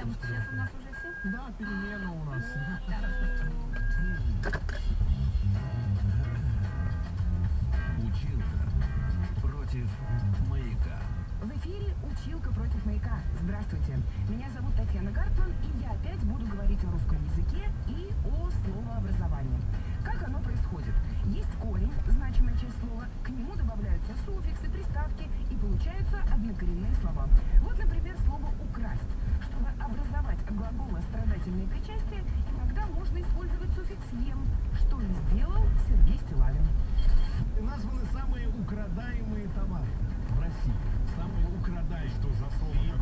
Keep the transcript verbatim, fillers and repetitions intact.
Сейчас у нас уже все? Да, перемена у нас. Училка против маяка. В эфире «Училка против маяка». Здравствуйте. Меня зовут Татьяна Гартман, и я опять буду говорить о русском языке и о словообразовании. Как оно происходит? Есть корень, значимая часть слова, к нему добавляются суффиксы, приставки, и получаются однокоренные слова. Вот, например, слово «украсть». Чтобы образовать глагол страдательное причастие, иногда можно использовать суффикс «ем», что и сделал Сергей Стилавин. Названы самые украдаемые товары в России. Самые украдаемые, что за слово